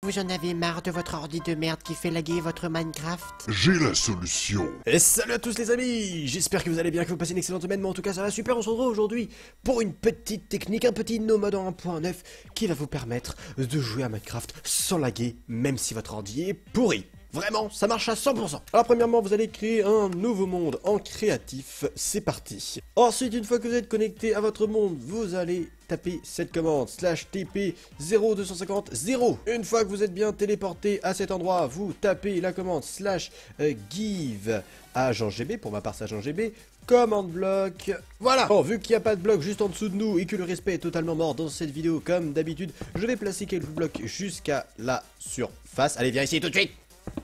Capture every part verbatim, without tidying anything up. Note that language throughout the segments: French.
Vous en avez marre de votre ordi de merde qui fait laguer votre Minecraft? J'ai la solution. Et salut à tous les amis, j'espère que vous allez bien, que vous passez une excellente semaine, mais en tout cas ça va super, on se retrouve aujourd'hui pour une petite technique, un petit no mode en un point neuf qui va vous permettre de jouer à Minecraft sans laguer, même si votre ordi est pourri. Vraiment, ça marche à cent pour cent. Alors premièrement, vous allez créer un nouveau monde en créatif, c'est parti. Ensuite, une fois que vous êtes connecté à votre monde, vous allez taper cette commande, slash tp zéro deux cent cinquante zéro. Une fois que vous êtes bien téléporté à cet endroit, vous tapez la commande, slash euh, give à JeanGB, pour ma part c'est JeanGB, commande bloc, voilà. Bon, vu qu'il n'y a pas de bloc juste en dessous de nous et que le respect est totalement mort dans cette vidéo, comme d'habitude, je vais placer quelques blocs jusqu'à la surface. Allez, viens ici tout de suite.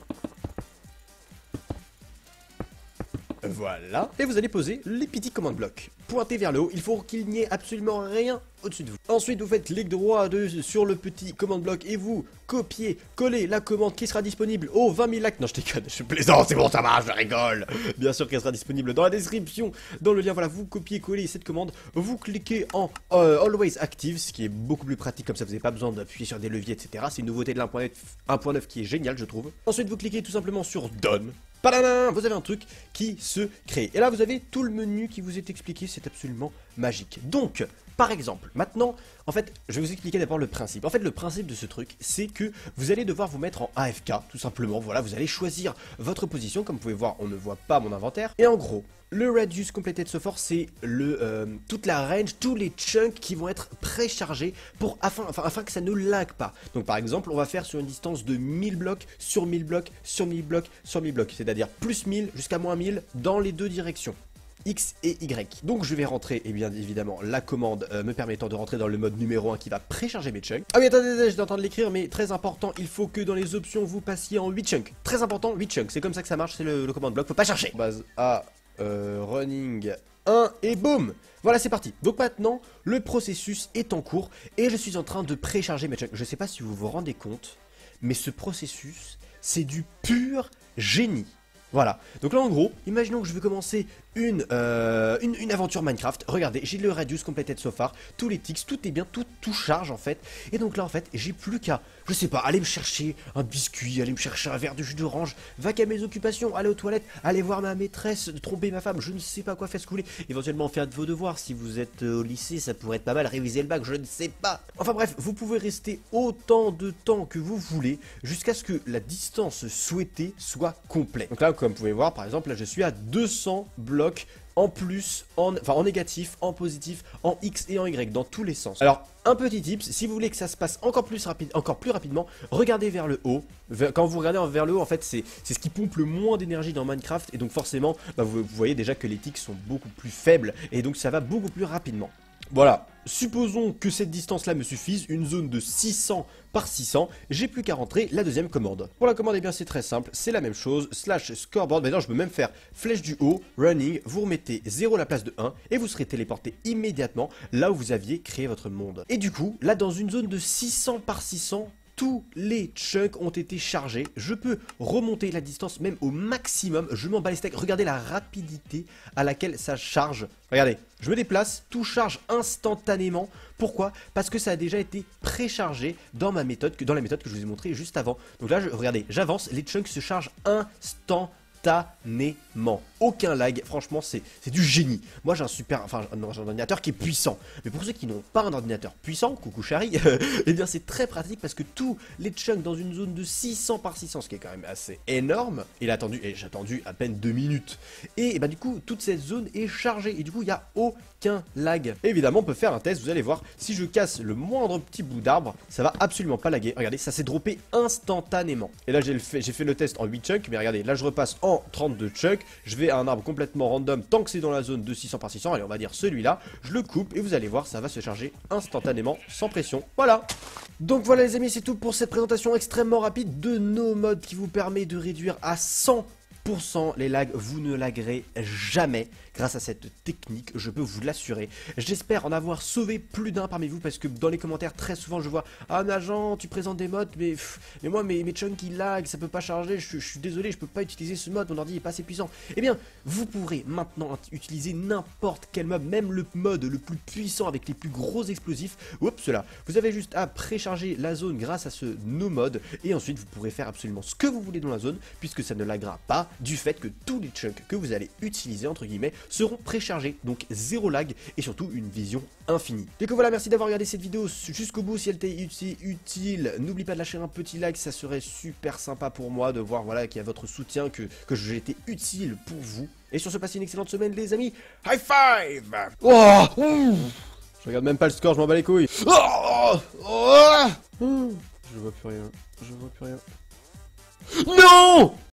Voilà, et vous allez poser les petits command blocs. Pointez vers le haut, il faut qu'il n'y ait absolument rien au-dessus de vous. Ensuite, vous faites clic droit de, sur le petit command bloc et vous copiez, collez la commande qui sera disponible aux vingt mille likes. Non, je déconne, je plaisante, c'est bon, ça marche, je rigole. Bien sûr qu'elle sera disponible dans la description, dans le lien. Voilà, vous copiez, collez cette commande, vous cliquez en euh, Always Active, ce qui est beaucoup plus pratique, comme ça vous n'avez pas besoin d'appuyer sur des leviers, et cetera. C'est une nouveauté de l'un point neuf qui est géniale, je trouve. Ensuite, vous cliquez tout simplement sur Done. Padam, vous avez un truc qui se crée. Et là, vous avez tout le menu qui vous est expliqué, c'est absolument magique. Donc, par exemple, maintenant, en fait, je vais vous expliquer d'abord le principe. En fait, le principe de ce truc, c'est que vous allez devoir vous mettre en A F K, tout simplement. Voilà, vous allez choisir votre position. Comme vous pouvez voir, on ne voit pas mon inventaire. Et en gros, le Radius Completed So Far, c'est le euh, toute la range, tous les chunks qui vont être préchargés pour afin, enfin, afin que ça ne lag pas. Donc par exemple, on va faire sur une distance de mille blocs sur mille blocs sur mille blocs sur mille blocs, c'est-à-dire plus mille jusqu'à moins mille dans les deux directions. X et Y. Donc je vais rentrer, et bien évidemment, la commande euh, me permettant de rentrer dans le mode numéro un qui va précharger mes chunks. Ah oui, attendez, attendez, je suis en train de l'écrire, mais très important, il faut que dans les options, vous passiez en huit chunks. Très important, huit chunks, c'est comme ça que ça marche, c'est le, le commande bloc, faut pas chercher. Base A, euh, running un, et boum. Voilà, c'est parti. Donc maintenant, le processus est en cours, et je suis en train de précharger mes chunks. Je sais pas si vous vous rendez compte, mais ce processus, c'est du pur génie. Voilà, donc là en gros, imaginons que je veux commencer une, euh, une, une aventure Minecraft. Regardez, j'ai le Radius Completed So Far, tous les tics, tout est bien, tout, tout charge en fait. Et donc là en fait, j'ai plus qu'à, je sais pas, aller me chercher un biscuit, aller me chercher un verre de jus d'orange, vaquer à mes occupations, aller aux toilettes, aller voir ma maîtresse, tromper ma femme, je ne sais pas quoi faire ce que vous voulez. Éventuellement faire de vos devoirs, si vous êtes au lycée, ça pourrait être pas mal, réviser le bac, je ne sais pas. Enfin bref, vous pouvez rester autant de temps que vous voulez, jusqu'à ce que la distance souhaitée soit complète. Donc là, comme vous pouvez voir, par exemple, là je suis à deux cents blocs en plus, en, enfin en négatif, en positif, en X et en Y, dans tous les sens. Alors, un petit tips, si vous voulez que ça se passe encore plus, rapide, encore plus rapidement, regardez vers le haut. Quand vous regardez vers le haut, en fait, c'est ce qui pompe le moins d'énergie dans Minecraft, et donc forcément, bah, vous, vous voyez déjà que les tics sont beaucoup plus faibles, et donc ça va beaucoup plus rapidement. Voilà, supposons que cette distance-là me suffise, une zone de six cents par six cents, j'ai plus qu'à rentrer la deuxième commande. Pour la commande, eh bien c'est très simple, c'est la même chose, slash scoreboard, maintenant je peux même faire flèche du haut, running, vous remettez zéro à la place de un, et vous serez téléporté immédiatement là où vous aviez créé votre monde. Et du coup, là dans une zone de six cents par six cents, tous les chunks ont été chargés. Je peux remonter la distance même au maximum. Je m'en bats les steaks. Regardez la rapidité à laquelle ça charge. Regardez, je me déplace, tout charge instantanément. Pourquoi? Parce que ça a déjà été préchargé dans ma méthode, dans la méthode que je vous ai montrée juste avant. Donc là, je, regardez, j'avance, les chunks se chargent instantanément. Aucun lag, franchement c'est du génie. Moi j'ai un super, enfin un, un ordinateur qui est puissant. Mais pour ceux qui n'ont pas un ordinateur puissant, coucou Chari, eh bien c'est très pratique parce que tous les chunks dans une zone de six cents par six cents, ce qui est quand même assez énorme, il a attendu, et j'ai attendu à peine deux minutes. Et, et bah du coup toute cette zone est chargée et du coup il n'y a aucun lag. Et évidemment on peut faire un test, vous allez voir, si je casse le moindre petit bout d'arbre, ça va absolument pas laguer. Regardez, ça s'est droppé instantanément. Et là j'ai fait, j'ai fait le test en huit chunks, mais regardez, là je repasse en trente-deux chunks, je vais à un arbre complètement random tant que c'est dans la zone de six cents par six cents, allez on va dire celui-là, je le coupe et vous allez voir ça va se charger instantanément sans pression, voilà. Donc voilà les amis, c'est tout pour cette présentation extrêmement rapide de No Mode qui vous permet de réduire à cent pour cent les lags, vous ne laguerez jamais grâce à cette technique, je peux vous l'assurer. J'espère en avoir sauvé plus d'un parmi vous parce que dans les commentaires très souvent je vois « Ah Najan, tu présentes des modes, mais, pff, mais moi mes, mes chunks ils lag, ça peut pas charger, je, je suis désolé, je peux pas utiliser ce mode, mon ordi est pas assez puissant. » Eh bien, vous pourrez maintenant utiliser n'importe quel mode, même le mode le plus puissant avec les plus gros explosifs. Oups, là, vous avez juste à précharger la zone grâce à ce no mode et ensuite vous pourrez faire absolument ce que vous voulez dans la zone puisque ça ne laguera pas du fait que tous les chunks que vous allez utiliser entre guillemets seront préchargés, donc zéro lag et surtout une vision infinie. Et que voilà, merci d'avoir regardé cette vidéo jusqu'au bout. Si elle t'est utile, n'oublie pas de lâcher un petit like, ça serait super sympa pour moi de voir voilà qu'il y a votre soutien, que, que j'ai été utile pour vous. Et sur ce, passez une excellente semaine les amis. High five. Oh, je regarde même pas le score, je m'en bats les couilles. Oh, oh, je vois plus rien, je vois plus rien. Non!